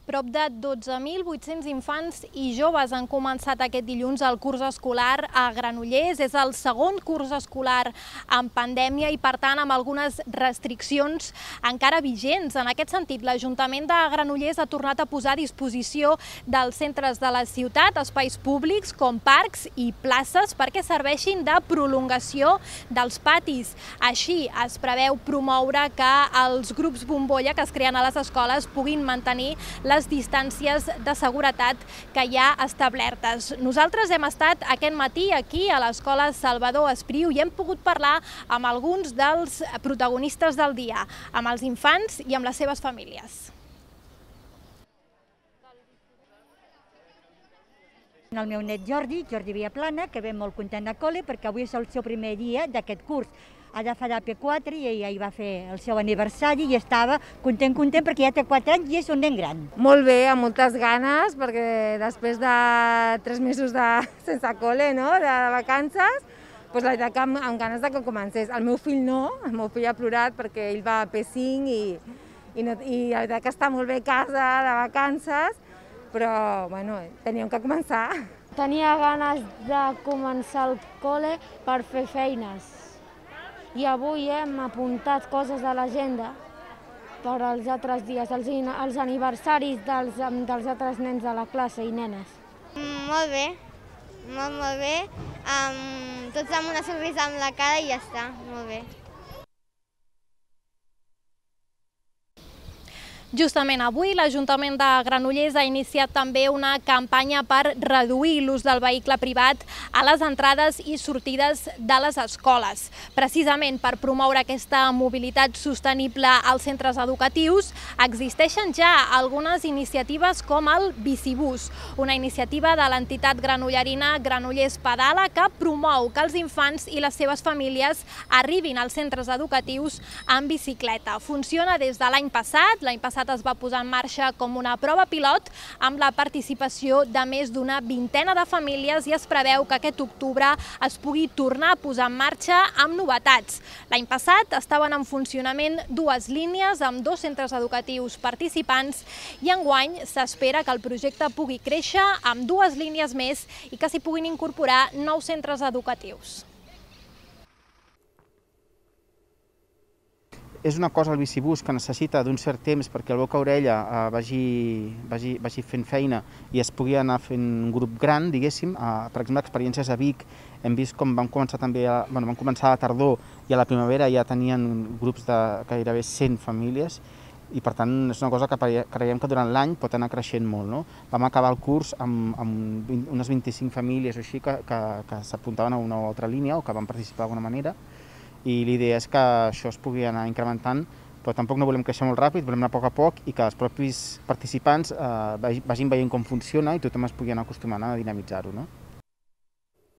Prop de 12.800 infants i joves han començat aquest dilluns el curs escolar a Granollers. És el segon curs escolar en pandèmia i, per tant, amb algunes restriccions encara vigents. En aquest sentit, l'Ajuntament de Granollers ha tornat a posar a disposició dels centres de la ciutat espais públics com parcs i places perquè serveixin de prolongació dels patis. Així, es preveu promoure que els grups bombolla que es creen a les escoles puguin mantenir les distàncies de seguretat que hi ha establertes. Nosaltres hem estat aquest matí aquí a l'Escola Salvador Espriu i hem pogut parlar amb alguns dels protagonistes del dia, amb els infants i amb les seves famílies. El meu net Jordi Viaplana, que ve molt content al col·le perquè avui és el seu primer dia d'aquest curs. Ha de fer P4 i ahir va fer el seu aniversari i estava content perquè ja té 4 anys i és un nen gran. Molt bé, amb moltes ganes, perquè després de 3 mesos sense col·le, de vacances, la veritat que amb ganes que comencés. El meu fill no, el meu fill ha plorat perquè ell va a P5 i la veritat que està molt bé a casa, de vacances, però bueno, teníem que començar. Tenia ganes de començar el col·le per fer feines. I avui hem apuntat coses a l'agenda per als altres dies, els aniversaris dels altres nens de la classe i nenes. Molt bé, molt bé. Tots amb una sonrisa amb la cara i ja està, molt bé. Justament avui l'Ajuntament de Granollers ha iniciat també una campanya per reduir l'ús del vehicle privat a les entrades i sortides de les escoles. Precisament per promoure aquesta mobilitat sostenible als centres educatius, existeixen ja algunes iniciatives com el Bicibús, una iniciativa de l'entitat granollerina Granollers Pedala que promou que els infants i les seves famílies arribin als centres educatius en bicicleta. Funciona des de l'any passat es va posar en marxa com una prova pilot amb la participació de més d'una vintena de famílies i es preveu que aquest octubre es pugui tornar a posar en marxa amb novetats. L'any passat estaven en funcionament 2 línies amb 2 centres educatius participants i enguany s'espera que el projecte pugui créixer amb 2 línies més i que s'hi puguin incorporar 9 centres educatius. És una cosa, el bicibús, que necessita d'un cert temps perquè el boca-orella vagi fent feina i es pugui anar fent un grup gran, diguéssim. Per exemple, experiències a Vic, hem vist com vam començar a la tardor i a la primavera ja tenien grups de gairebé 100 famílies i per tant és una cosa que creiem que durant l'any pot anar creixent molt. Vam acabar el curs amb unes 25 famílies o així que s'apuntaven a una o altra línia o que van participar d'alguna manera. I l'idea és que això es pugui anar incrementant, però tampoc no volem créixer molt ràpid, volem anar a poc i que els propis participants vagin veient com funciona i tothom es pugui anar acostumant a dinamitzar-ho.